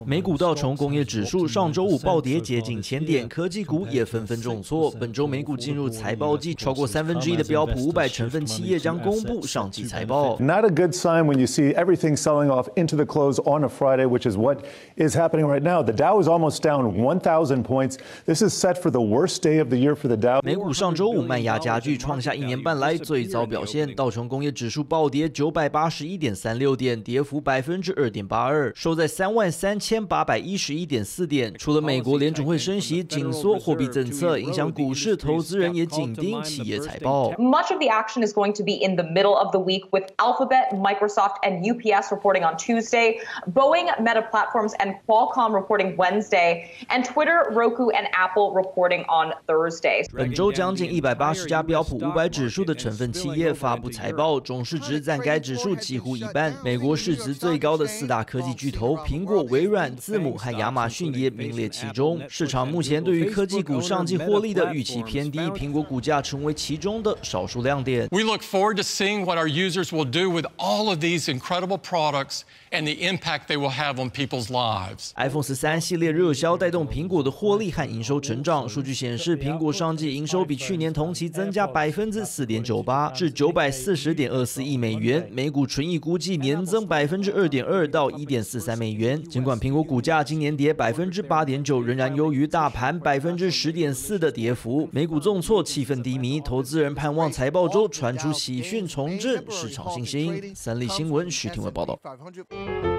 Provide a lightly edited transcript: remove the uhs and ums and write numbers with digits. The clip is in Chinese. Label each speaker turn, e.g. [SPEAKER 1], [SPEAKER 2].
[SPEAKER 1] 美股道琼工业指数上周五暴跌接近1000点，科技股也纷纷重挫。本周美股进入财报季，超过1/3的标普500成分企业将公布上季财报。
[SPEAKER 2] Not a good sign when you see everything selling off into the close on a Friday, which is what is happening right now. The Dow is almost down 1,000 points. This is set for the worst day of the year for the Dow.
[SPEAKER 1] 美股上周五卖压加剧，创下1年半来最糟表现。道琼工业指数暴跌981.36点，跌幅2.82%，收在33811.4点。除了美国联准会升息紧缩货币政策影响股市，投资人也紧盯企业财报。
[SPEAKER 3] Much of the action is going to be in the middle of the week with Alphabet, Microsoft, and UPS reporting on Tuesday, Boeing, Meta Platforms, and Qualcomm reporting Wednesday, and Twitter, Roku, and Apple reporting on Thursday.
[SPEAKER 1] 本周将近180家标普500指数的成分企业发布财报，总市值占该指数几乎一半。美国市值最高的4大科技巨头苹果、微软、字母和亚马逊也名列其中。市场目前对于科技股上季获利的预期偏低，苹果股价成为其中的少数亮点。
[SPEAKER 4] We look forward to seeing what our users will do with all of these incredible products and the impact they will have on people's lives.
[SPEAKER 1] iPhone 13系列热销带动苹果的获利和营收成长。数据显示，苹果上季营收比去年同期增加4.98%，至940.24亿美元，每股纯益估计年增2.2%到1.43美元。尽管苹果股价今年跌8.9%，仍然优于大盘10.4%的跌幅。美股重挫，气氛低迷，投资人盼望财报周传出喜讯，重振市场信心。三立新闻徐廷伟报道。